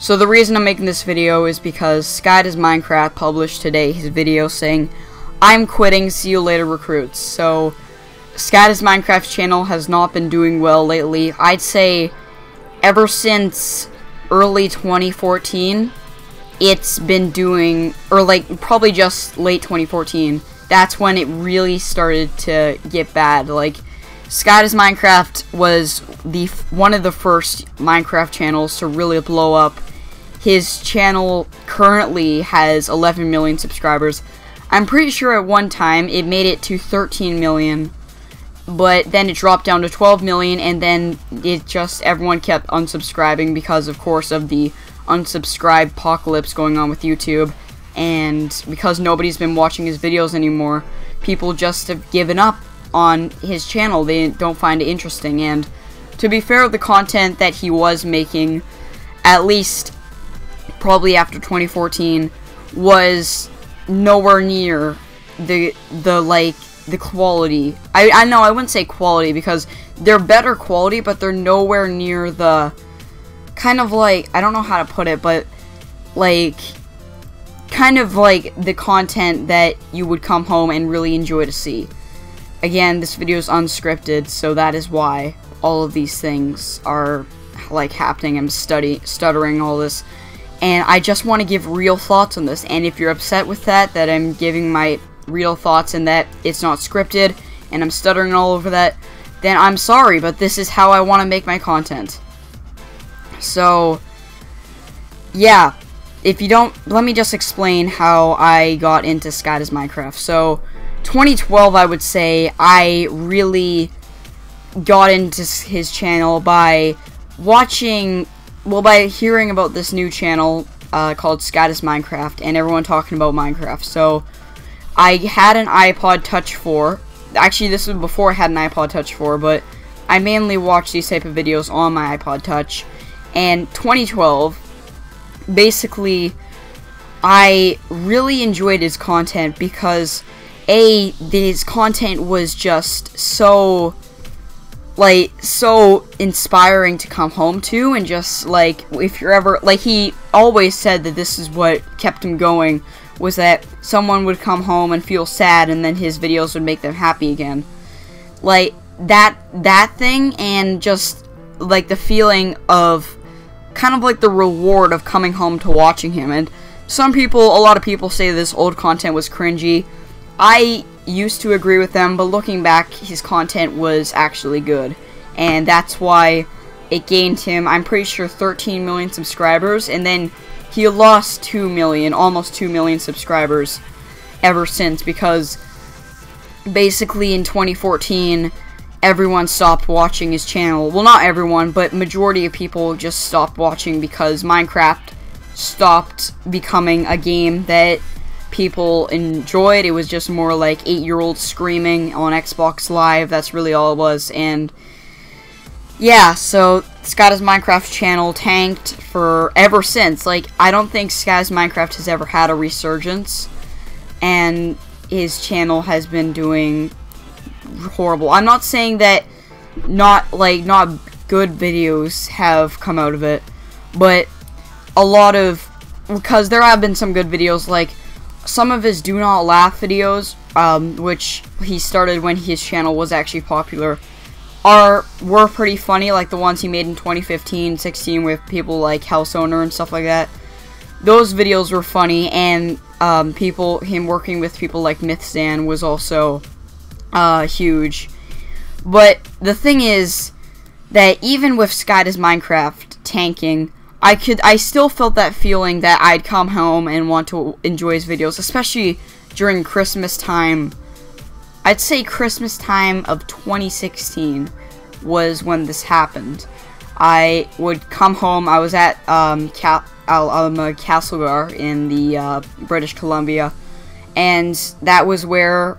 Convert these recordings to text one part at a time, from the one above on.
So the reason I'm making this video is because Sky Does Minecraft published today his video saying, "I'm quitting, see you later recruits." So Sky Does Minecraft's channel has not been doing well lately. I'd say ever since early 2014, it's been doing, or like probably just late 2014, that's when it really started to get bad. Like, Sky Does Minecraft was one of the first Minecraft channels to really blow up. His channel currently has 11 million subscribers. I'm pretty sure at one time it made it to 13 million, but then it dropped down to 12 million, and then everyone kept unsubscribing because, of course, of the unsubscribe apocalypse going on with YouTube, and because nobody's been watching his videos anymore, people just have given up on his channel. They don't find it interesting, and to be fair, the content that he was making, at least probably after 2014, was nowhere near the quality. I know I wouldn't say quality because they're better quality, but they're nowhere near the kind of like, I don't know how to put it, but like kind of like the content that you would come home and really enjoy to see. Again, this video is unscripted, so that is why all of these things are like happening. I'm stuttering all this, and I just want to give real thoughts on this. And if you're upset with that I'm giving my real thoughts and that it's not scripted and I'm stuttering all over that, then I'm sorry, but this is how I want to make my content. So yeah, if you don't, let me just explain how I got into Sky Does Minecraft. So 2012, I would say I really got into his channel by by hearing about this new channel called Sky Does Minecraft, and everyone talking about Minecraft. So I had an iPod Touch 4. Actually, this was before I had an iPod Touch 4, but I mainly watched these type of videos on my iPod Touch. And 2012, basically, I really enjoyed his content because his content was just so inspiring to come home to, and just like, if you're ever, like, he always said that this is what kept him going, was that someone would come home and feel sad, and then his videos would make them happy again. Like, that thing, and just like the feeling of kind of like the reward of coming home to watching him. And a lot of people say this old content was cringy. I used to agree with them, but looking back, his content was actually good, and that's why it gained him, I'm pretty sure, 13 million subscribers, and then he lost 2 million, almost 2 million subscribers ever since, because basically in 2014, everyone stopped watching his channel. Well, not everyone, but majority of people just stopped watching because Minecraft stopped becoming a game that people enjoyed. It was just more like 8-year-olds screaming on Xbox Live. That's really all it was. And yeah, so Sky Does Minecraft channel tanked for ever since. Like, I don't think Sky Does Minecraft has ever had a resurgence, and his channel has been doing horrible. I'm not saying that not good videos have come out of it, but because there have been some good videos, like some of his Do Not Laugh videos, which he started when his channel was actually popular, were pretty funny, like the ones he made in 2015, 16 with people like House Owner and stuff like that. Those videos were funny, and him working with people like Mythstan was also huge. But the thing is that even with Sky Does Minecraft tanking, I still felt that feeling that I'd come home and want to enjoy his videos, especially during Christmas time. I'd say Christmas time of 2016 was when this happened. I would come home. I was at Castlegar in the British Columbia, and that was where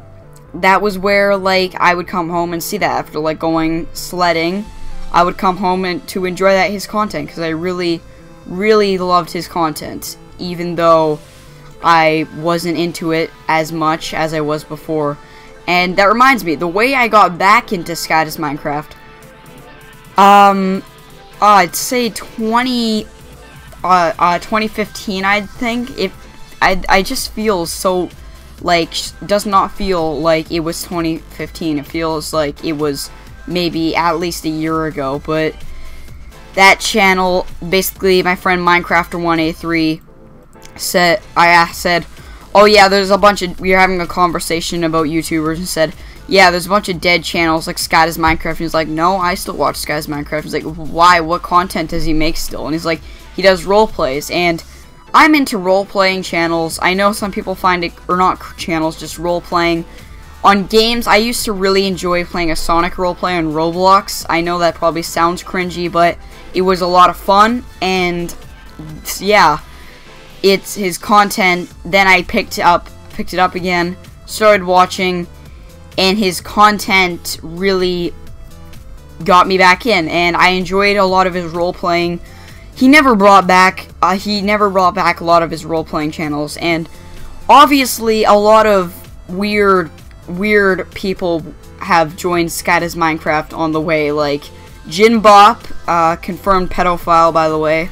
like I would come home and see that after like going sledding. I would come home and to enjoy his content, because I really, really loved his content, even though I wasn't into it as much as I was before. And that reminds me, the way I got back into Sky Does Minecraft, I'd say 2015, I think. I just feel so, like, does not feel like it was 2015. It feels like it was maybe at least a year ago. But that channel, basically, my friend Minecrafter1A3 said, I said, oh yeah, there's a bunch of, we were having a conversation about YouTubers, and said, yeah, there's a bunch of dead channels like Sky Does Minecraft. And he's like, no, I still watch Sky Does Minecraft. He's like, why? What content does he make still? And he's like, he does role plays. And I'm into role playing channels. I know some people find it, or not channels, just role playing. On games, I used to really enjoy playing a Sonic roleplay on Roblox. I know that probably sounds cringy, but it was a lot of fun. And yeah, it's his content. Then I picked it up again, started watching, and his content really got me back in, and I enjoyed a lot of his role playing. He never brought back a lot of his role playing channels, and obviously a lot of weird people have joined Sky Does Minecraft on the way, like Jinbop, confirmed pedophile, by the way.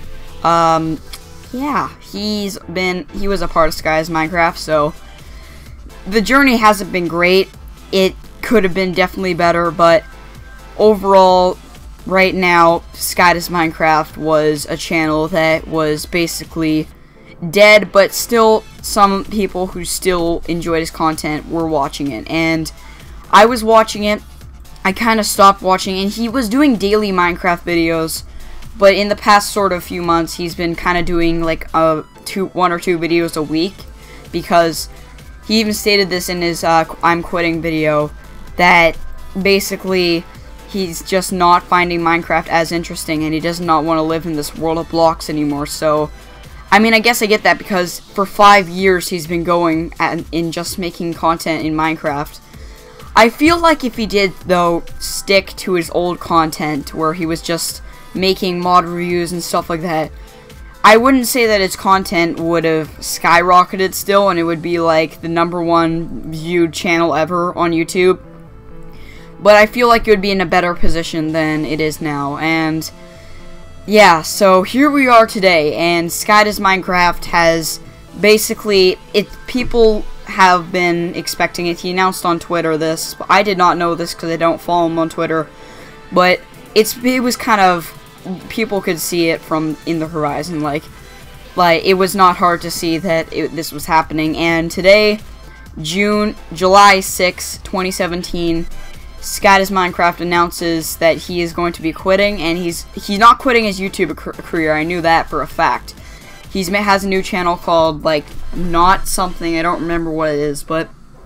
Yeah, he was a part of Sky Does Minecraft, so the journey hasn't been great. It could have been definitely better, but overall, right now, Sky Does Minecraft was a channel that was basically dead, but still, some people who still enjoyed his content were watching it, and I was watching it. I kind of stopped watching, and he was doing daily Minecraft videos, but in the past sort of few months, he's been kind of doing like one or two videos a week, because he even stated this in his I'm quitting video, that basically he's just not finding Minecraft as interesting, and he does not want to live in this world of blocks anymore. So, I mean, I guess I get that, because for 5 years he's been going in just making content in Minecraft. I feel like if he did, though, stick to his old content, where he was just making mod reviews and stuff like that, I wouldn't say that his content would have skyrocketed still, and it would be like the #1 viewed channel ever on YouTube. But I feel like it would be in a better position than it is now. And yeah, so here we are today, and Sky Does Minecraft has basically, people have been expecting it. He announced on Twitter this. I did not know this because I don't follow him on Twitter, but it was kind of, people could see it from in the horizon, like it was not hard to see that this was happening. And today, July 6, 2017, Sky Does Minecraft announces that he is going to be quitting, and he's not quitting his YouTube career. I knew that for a fact. He has a new channel called, like, not something, I don't remember what it is, but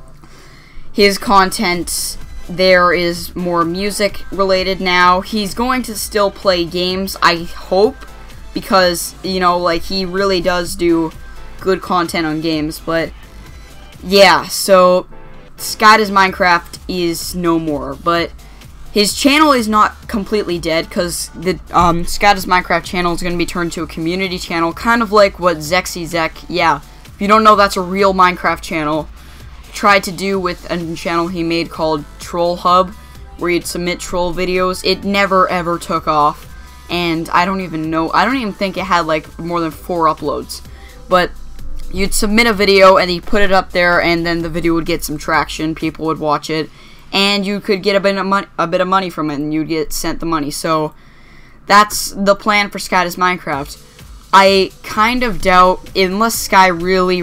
his content there is more music related now. He's going to still play games, I hope, because, you know, like, he really does do good content on games. But yeah, so Sky Does Minecraft is no more, but his channel is not completely dead, because the Sky Does Minecraft channel is going to be turned to a community channel, kind of like what ZexyZek, yeah, if you don't know, that's a real Minecraft channel, tried to do with a channel he made called Troll Hub, where you'd submit troll videos. It never ever took off, and I don't even think it had like more than 4 uploads. But you'd submit a video and you put it up there, and then the video would get some traction, people would watch it, and you could get a bit of money from it, and you'd get sent the money. So that's the plan for Sky Does Minecraft. I kind of doubt, unless Sky really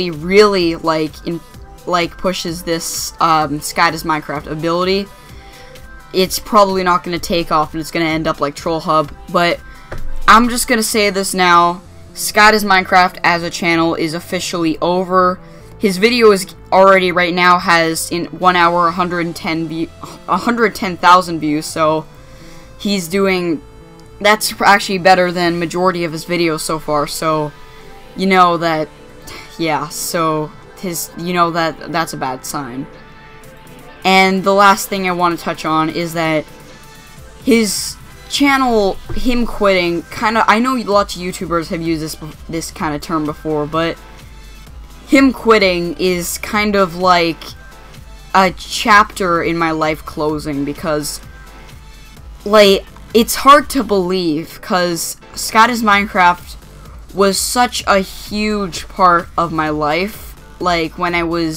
pushes this Sky Does Minecraft ability, it's probably not going to take off, and it's going to end up like Troll Hub. But I'm just going to say this now, Sky Does Minecraft as a channel is officially over. His video is already right now has in 1 hour 110,000 views, so he's doing, that's actually better than majority of his videos so far. So you know that, yeah, so that's a bad sign. And the last thing I want to touch on is that his channel, him quitting, kind of, I know lots of YouTubers have used this kind of term before, but him quitting is kind of like a chapter in my life closing, because, like, it's hard to believe, because Sky Does Minecraft was such a huge part of my life. Like, when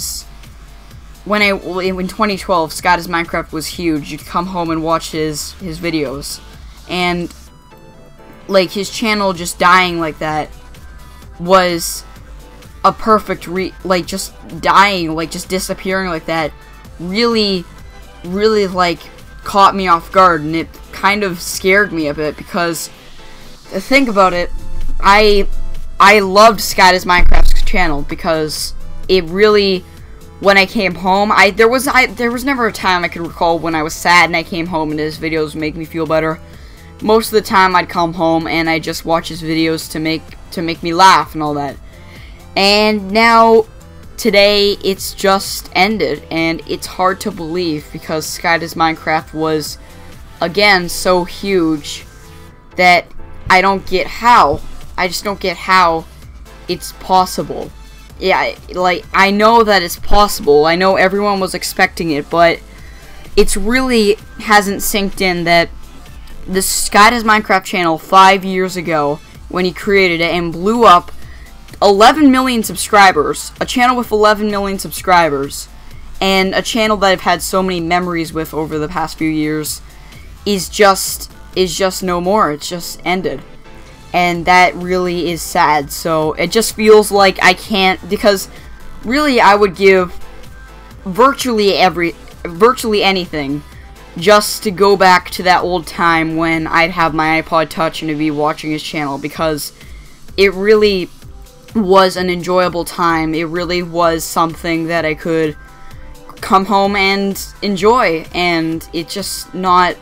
in 2012, Scott is Minecraft was huge. You'd come home and watch his videos, and like his channel just dying like that was a perfect like just dying, like just disappearing like that, really like caught me off guard, and it kind of scared me a bit, because think about it, I loved Scott is Minecraft's channel because it really, when I came home, there was never a time I could recall when I was sad and I came home and his videos would make me feel better. Most of the time I'd come home and I'd just watch his videos to make me laugh and all that. And now, today, it's just ended, and it's hard to believe, because Scott is Minecraft was, again, so huge that I don't get how. I just don't get how it's possible. Yeah, like, I know that it's possible. I know everyone was expecting it, but it's really hasn't synced in that the Scott is Minecraft channel 5 years ago, when he created it and blew up 11 million subscribers, a channel with 11 million subscribers, and a channel that I've had so many memories with over the past few years, is just no more. It's just ended. And that really is sad. So it just feels like I can't, because really I would give virtually anything just to go back to that old time when I'd have my iPod Touch and I'd be watching his channel, because it really was an enjoyable time. It really was something that I could come home and enjoy, and it's not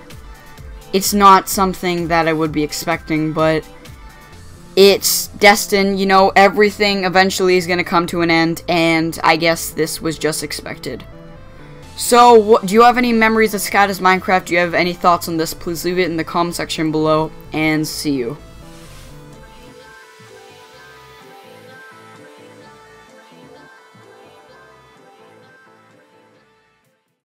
something that I would be expecting, but it's destined. You know, everything eventually is going to come to an end, and I guess this was just expected. So, do you have any memories of Scott is Minecraft? Do you have any thoughts on this? Please leave it in the comment section below, and see you.